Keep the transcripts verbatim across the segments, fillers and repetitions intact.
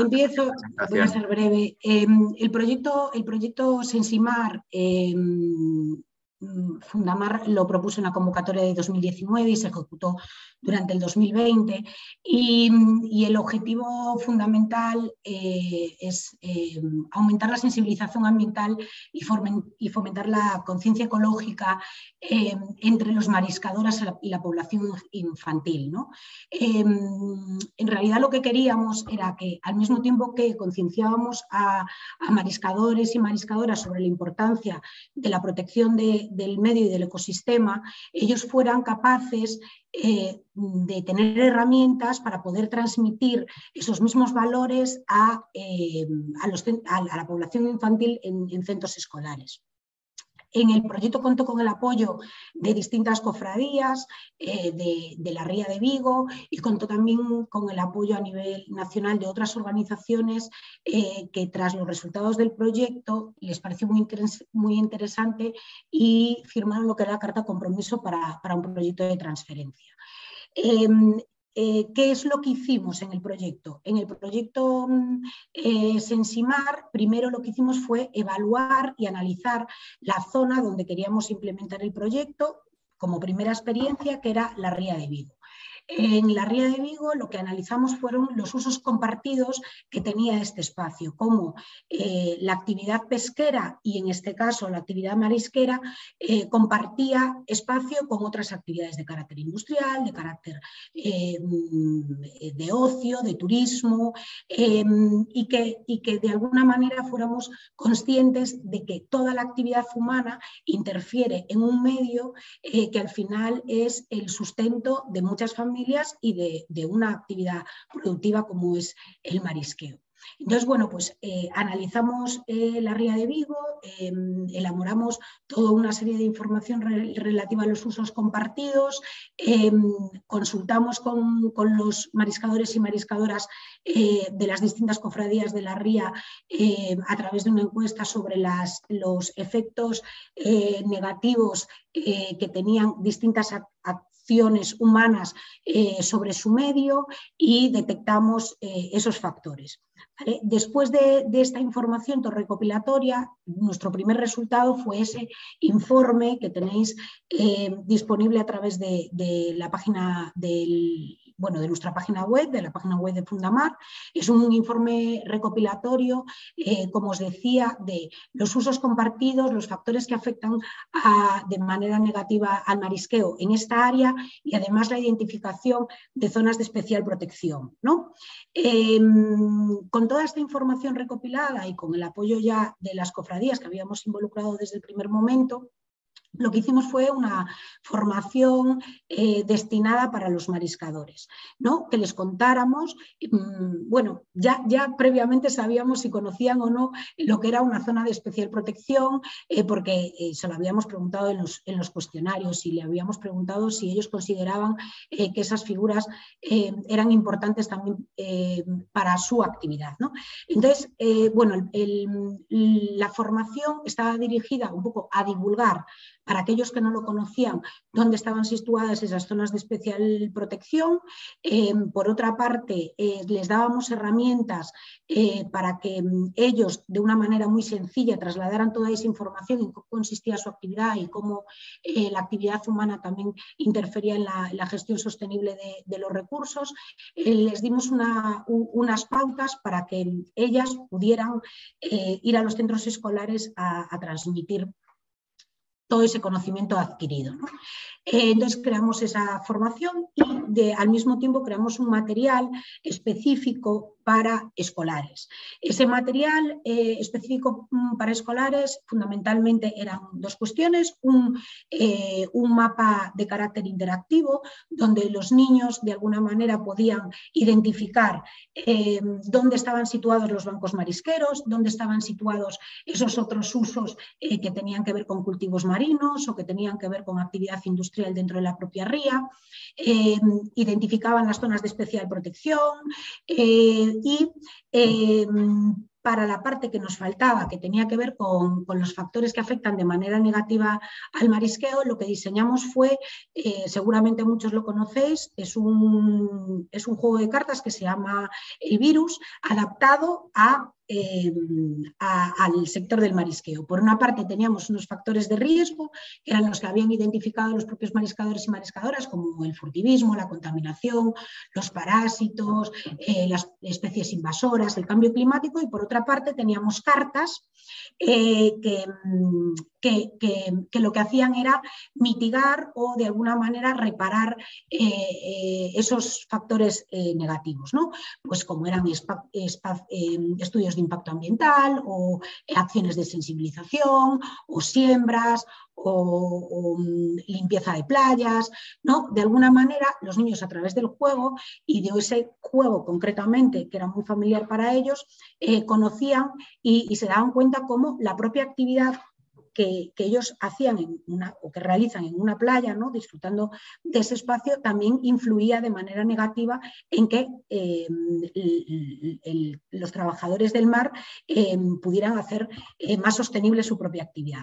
empiezo, voy a ser breve. Eh, el, proyecto, el proyecto Sensimar, eh, Fundamar lo propuso en la convocatoria de dos mil diecinueve y se ejecutó durante el dos mil veinte y, y el objetivo fundamental eh, es eh, aumentar la sensibilización ambiental y, formen, y fomentar la conciencia ecológica eh, entre los mariscadores y la población infantil, ¿no? Eh, en realidad lo que queríamos era que al mismo tiempo que concienciábamos a, a mariscadores y mariscadoras sobre la importancia de la protección de, del medio y del ecosistema, ellos fueran capaces eh, de tener herramientas para poder transmitir esos mismos valores a, eh, a, los, a la población infantil en, en centros escolares. En el proyecto contó con el apoyo de distintas cofradías, eh, de, de la Ría de Vigo, y contó también con el apoyo a nivel nacional de otras organizaciones eh, que tras los resultados del proyecto les pareció muy, interes muy interesante y firmaron lo que era la carta de compromiso para, para un proyecto de transferencia. Eh, Eh, ¿Qué es lo que hicimos en el proyecto? En el proyecto eh, Sensimar, primero lo que hicimos fue evaluar y analizar la zona donde queríamos implementar el proyecto como primera experiencia, que era la Ría de Vigo. En la Ría de Vigo lo que analizamos fueron los usos compartidos que tenía este espacio, como eh, la actividad pesquera y en este caso la actividad marisquera eh, compartía espacio con otras actividades de carácter industrial, de carácter eh, de ocio, de turismo eh, y, que, y que de alguna manera fuéramos conscientes de que toda la actividad humana interfiere en un medio eh, que al final es el sustento de muchas familias y de, de una actividad productiva como es el marisqueo. Entonces, bueno, pues eh, analizamos eh, la Ría de Vigo, eh, elaboramos toda una serie de información re relativa a los usos compartidos, eh, consultamos con, con los mariscadores y mariscadoras eh, de las distintas cofradías de la Ría eh, a través de una encuesta sobre las, los efectos eh, negativos eh, que tenían distintas acciones humanas eh, sobre su medio y detectamos eh, esos factores. ¿Vale? Después de, de esta información recopilatoria, nuestro primer resultado fue ese informe que tenéis eh, disponible a través de, de la página del, bueno, de nuestra página web, de la página web de Fundamar. Es un informe recopilatorio, eh, como os decía, de los usos compartidos, los factores que afectan a, de manera negativa al marisqueo en esta área y además la identificación de zonas de especial protección, ¿no? Eh, con toda esta información recopilada y con el apoyo ya de las cofradías que habíamos involucrado desde el primer momento, lo que hicimos fue una formación eh, destinada para los mariscadores, ¿no? Que les contáramos, mmm, bueno, ya, ya previamente sabíamos si conocían o no lo que era una zona de especial protección, eh, porque eh, se lo habíamos preguntado en los, en los cuestionarios y le habíamos preguntado si ellos consideraban eh, que esas figuras eh, eran importantes también eh, para su actividad, ¿no? Entonces, eh, bueno, el, el, la formación estaba dirigida un poco a divulgar para aquellos que no lo conocían, dónde estaban situadas esas zonas de especial protección. Eh, por otra parte, eh, les dábamos herramientas eh, para que ellos, de una manera muy sencilla, trasladaran toda esa información en cómo consistía su actividad y cómo eh, la actividad humana también interfería en la, en la gestión sostenible de, de los recursos. Eh, les dimos una, un, unas pautas para que ellas pudieran eh, ir a los centros escolares a, a transmitir todo ese conocimiento adquirido, ¿no? Eh, entonces creamos esa formación y de, al mismo tiempo creamos un material específico para escolares. Ese material eh, específico para escolares fundamentalmente eran dos cuestiones, un, eh, un mapa de carácter interactivo donde los niños de alguna manera podían identificar eh, dónde estaban situados los bancos marisqueros, dónde estaban situados esos otros usos eh, que tenían que ver con cultivos marinos o que tenían que ver con actividad industrial dentro de la propia ría, eh, identificaban las zonas de especial protección eh, y eh, para la parte que nos faltaba, que tenía que ver con, con los factores que afectan de manera negativa al marisqueo, lo que diseñamos fue, eh, seguramente muchos lo conocéis, es un, es un juego de cartas que se llama El Virus, adaptado a Eh, a, al sector del marisqueo. Por una parte teníamos unos factores de riesgo, que eran los que habían identificado los propios mariscadores y mariscadoras, como el furtivismo, la contaminación, los parásitos, eh, las especies invasoras, el cambio climático, y por otra parte teníamos cartas eh, que, que, que, que lo que hacían era mitigar o de alguna manera reparar eh, eh, esos factores eh, negativos, ¿no? Pues como eran espa, espa, eh, estudios de impacto ambiental o acciones de sensibilización o siembras o, o limpieza de playas, ¿no? De alguna manera los niños a través del juego y de ese juego concretamente que era muy familiar para ellos, eh, conocían y, y se daban cuenta cómo la propia actividad Que, que ellos hacían en una, o que realizan en una playa, ¿no? Disfrutando de ese espacio, también influía de manera negativa en que eh, el, el, los trabajadores del mar eh, pudieran hacer eh, más sostenible su propia actividad.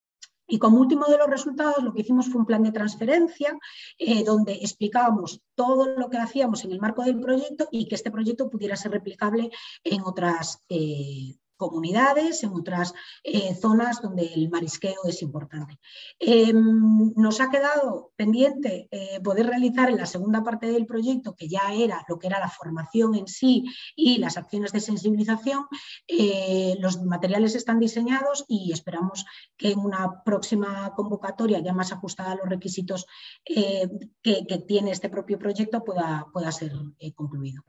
Y como último de los resultados, lo que hicimos fue un plan de transferencia eh, donde explicábamos todo lo que hacíamos en el marco del proyecto y que este proyecto pudiera ser replicable en otras eh, comunidades, en otras eh, zonas donde el marisqueo es importante. Eh, nos ha quedado pendiente eh, poder realizar en la segunda parte del proyecto, que ya era lo que era la formación en sí y las acciones de sensibilización. Eh, los materiales están diseñados y esperamos que en una próxima convocatoria ya más ajustada a los requisitos eh, que, que tiene este propio proyecto pueda, pueda ser eh, concluido.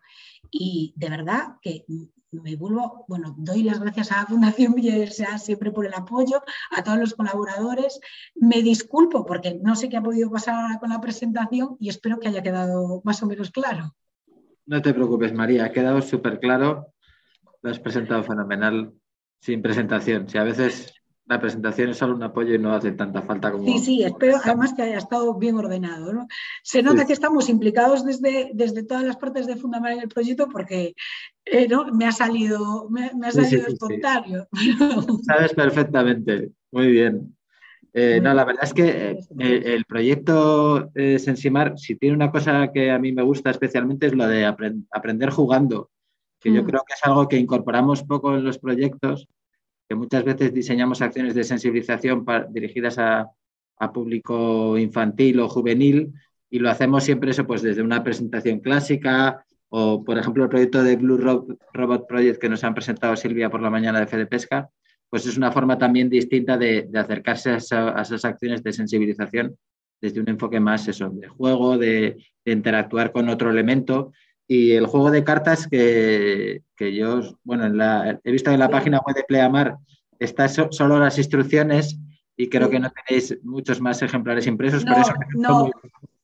Y de verdad que me vuelvo, bueno, doy las gracias a la Fundación Biodiversidad siempre por el apoyo, a todos los colaboradores. Me disculpo porque no sé qué ha podido pasar ahora con la presentación y espero que haya quedado más o menos claro. No te preocupes, María, ha quedado súper claro. Lo has presentado fenomenal, sin presentación. Si a veces la presentación es solo un apoyo y no hace tanta falta como... Sí, sí, espero además que haya estado bien ordenado, ¿no? Se nota sí, que estamos implicados desde, desde todas las partes de Fundamental en el proyecto porque eh, ¿no? me ha salido, me, me ha sí, salido sí, sí. espontáneo. Sabes perfectamente. Muy bien. Eh, no, la verdad es que eh, el proyecto eh, Sensimar, si tiene una cosa que a mí me gusta especialmente es lo de aprend aprender jugando, que yo creo que es algo que incorporamos poco en los proyectos, que muchas veces diseñamos acciones de sensibilización para, dirigidas a, a público infantil o juvenil y lo hacemos siempre eso pues desde una presentación clásica o, por ejemplo, el proyecto de Blue Robot Project que nos han presentado Silvia por la mañana de Fede Pesca, pues es una forma también distinta de, de acercarse a, esa, a esas acciones de sensibilización desde un enfoque más eso, de juego, de, de interactuar con otro elemento. Y el juego de cartas que, que yo, bueno, en la, he visto en la sí. página web de Pleamar, está so, solo las instrucciones y creo sí. que no tenéis muchos más ejemplares impresos, no, pero eso no. muy...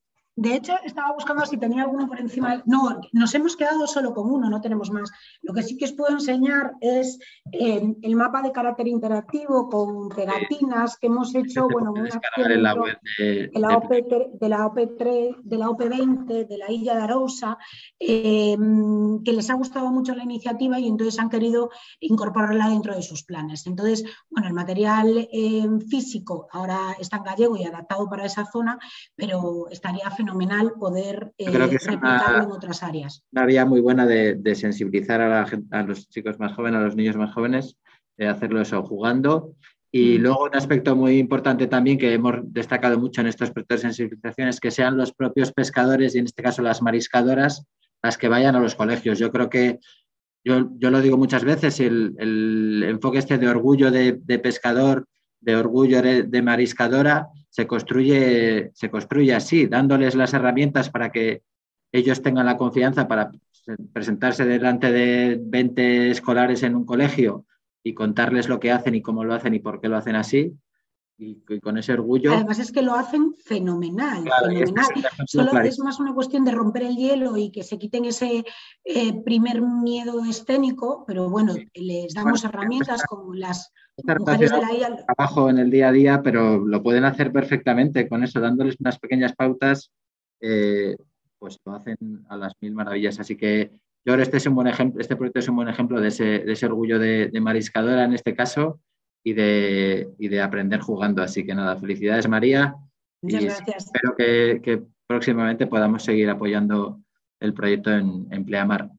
De hecho, estaba buscando si tenía alguno por encima. No, nos hemos quedado solo con uno, no tenemos más. Lo que sí que os puedo enseñar es eh, el mapa de carácter interactivo con pegatinas que hemos hecho, bueno, una acción en la web de, de, la O P, de la O P tres, de la O P veinte, de la Illa de Arousa, eh, que les ha gustado mucho la iniciativa y entonces han querido incorporarla dentro de sus planes. Entonces, bueno, el material eh, físico ahora está en gallego y adaptado para esa zona, pero estaría fenomenal fenomenal poder eh, creo que es replicarlo una, en otras áreas. Una vía muy buena de, de sensibilizar a, la, a los chicos más jóvenes, a los niños más jóvenes, de hacerlo eso jugando. Y mm. luego un aspecto muy importante también que hemos destacado mucho en estos proyectos de sensibilización es que sean los propios pescadores y en este caso las mariscadoras las que vayan a los colegios. Yo creo que, yo, yo lo digo muchas veces, el, el enfoque este de orgullo de, de pescador, de orgullo de, de mariscadora, se construye, se construye así, dándoles las herramientas para que ellos tengan la confianza para presentarse delante de veinte escolares en un colegio y contarles lo que hacen y cómo lo hacen y por qué lo hacen así. Y, y con ese orgullo... Además es que lo hacen fenomenal, claro, fenomenal. Este es Solo clarísimo. es más una cuestión de romper el hielo y que se quiten ese eh, primer miedo escénico, pero bueno, sí. les damos bueno, herramientas como las mujeres de la I A. Trabajo en el día a día, pero lo pueden hacer perfectamente con eso, dándoles unas pequeñas pautas, eh, pues lo hacen a las mil maravillas. Así que yo creo que este es un buen ejemplo, este proyecto es un buen ejemplo de ese, de ese orgullo de, de mariscadora en este caso y de, y de aprender jugando. Así que nada, felicidades María Muchas y sí, gracias. espero que, que próximamente podamos seguir apoyando el proyecto en, en Pleamar.